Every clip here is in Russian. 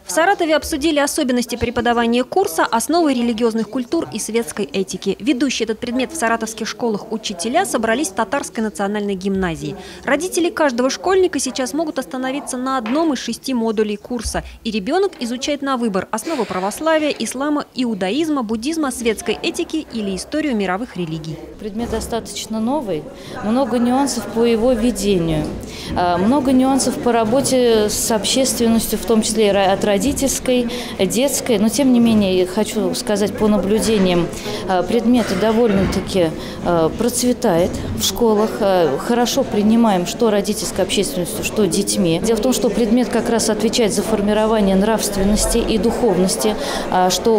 В Саратове обсудили особенности преподавания курса «Основы религиозных культур и светской этики». Ведущие этот предмет в саратовских школах учителя собрались в Татарской национальной гимназии. Родители каждого школьника сейчас могут остановиться на одном из 6 модулей курса. И ребенок изучает на выбор основы православия, ислама, иудаизма, буддизма, светской этики или историю мировых религий. Предмет достаточно новый, много нюансов по его ведению, много нюансов по работе с общественностью, в том числе и от родительской, детской. Но тем не менее, хочу сказать по наблюдениям, предмет довольно-таки процветает в школах. Хорошо принимаем что родительской общественностью, что детьми. Дело в том, что предмет как раз отвечает за формирование нравственности и духовности, что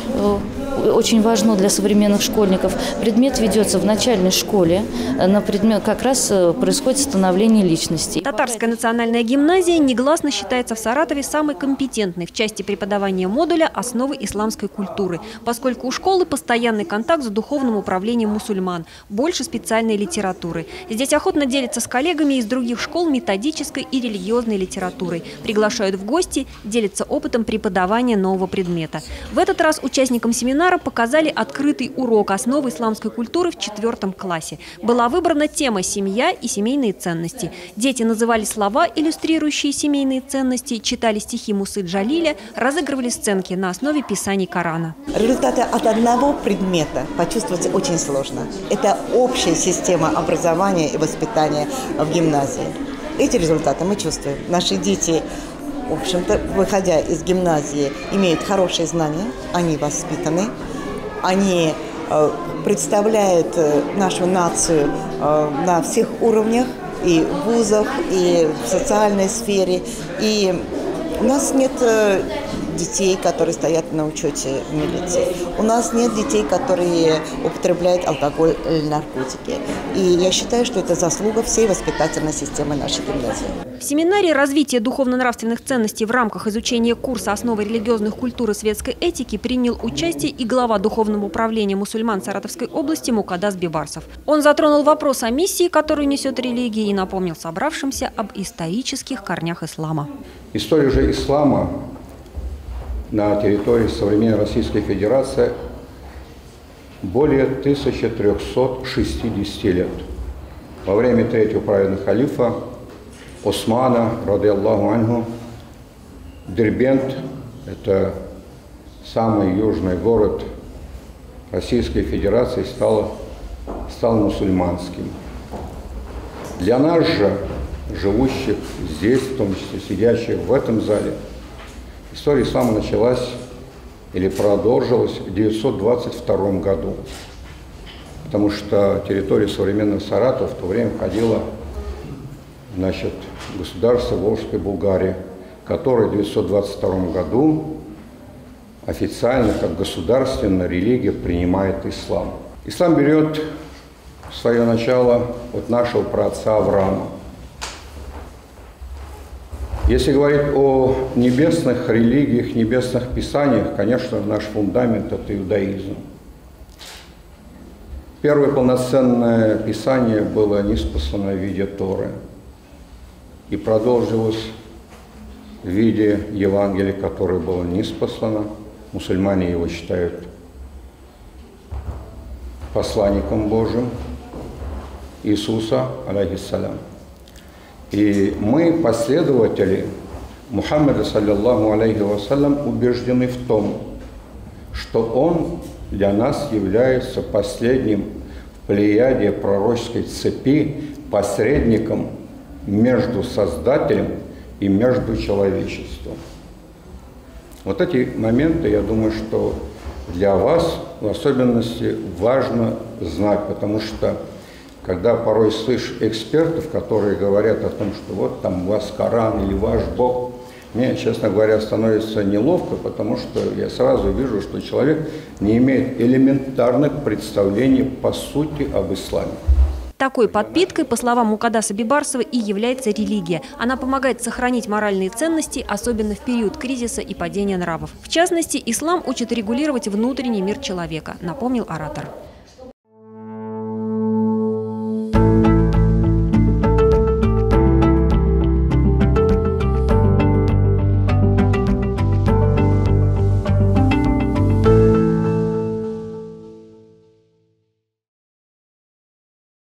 очень важно для современных школьников. Предмет ведется в начальной школе. На предмет как раз происходит становление личности. Татарская национальная гимназия негласно считается в Саратове самой компетентной в части преподавания модуля «Основы исламской культуры», поскольку у школы постоянный контакт с духовным управлением мусульман, больше специальной литературы. Здесь охотно делятся с коллегами из других школ методической и религиозной литературой. Приглашают в гости, делятся опытом преподавания нового предмета. В этот раз участникам семинара показали открытый урок «Основы исламской культуры» в 4 классе. Была выбрана тема «Семья и семейные ценности». Дети называли слова, иллюстрирующие семейные ценности, читали стихи Мусы Джалиля, разыгрывали сценки на основе писаний Корана. Результаты от одного предмета почувствовать очень сложно. Это общая система образования и воспитания в гимназии. Эти результаты мы чувствуем. Наши дети, в общем-то, выходя из гимназии, имеют хорошие знания, они воспитаны, они представляют нашу нацию на всех уровнях, и в вузах, и в социальной сфере. И у нас нет детей, которые стоят на учете в милиции. У нас нет детей, которые употребляют алкоголь или наркотики. И я считаю, что это заслуга всей воспитательной системы нашей гимназии. В семинаре «Развитие духовно-нравственных ценностей» в рамках изучения курса «Основы религиозных культур и светской этики» принял участие и глава Духовного управления мусульман Саратовской области Мукадас Бибарсов. Он затронул вопрос о миссии, которую несет религия, и напомнил собравшимся об исторических корнях ислама. История же ислама на территории современной Российской Федерации более 1360 лет. Во время третьего праведного халифа Османа, ради Аллаху анху, Дербент, это самый южный город Российской Федерации, стал мусульманским. Для нас же, живущих здесь, в том числе сидящих в этом зале, история ислама началась или продолжилась в 922 году, потому что территория современного Саратова в то время входила в государство Волжской Булгарии, которое в 922 году официально как государственная религия принимает ислам. Ислам берет свое начало от нашего праотца Авраама. Если говорить о небесных религиях, небесных писаниях, конечно, наш фундамент – это иудаизм. Первое полноценное писание было ниспослано в виде Торы и продолжилось в виде Евангелия, которое было ниспослано. Мусульмане его считают посланником Божьим Иисуса, алейхиссалям. И мы, последователи Мухаммада, саллиллаху алейхи вассалям, убеждены в том, что он для нас является последним в плеяде пророческой цепи, посредником между Создателем и между человечеством. Вот эти моменты, я думаю, что для вас в особенности важно знать, потому что когда порой слышишь экспертов, которые говорят о том, что вот там у вас Коран или ваш Бог, мне, честно говоря, становится неловко, потому что я сразу вижу, что человек не имеет элементарных представлений по сути об исламе. Такой подпиткой, по словам Мукадаса Бибарсова, и является религия. Она помогает сохранить моральные ценности, особенно в период кризиса и падения нравов. В частности, ислам учит регулировать внутренний мир человека, напомнил оратор.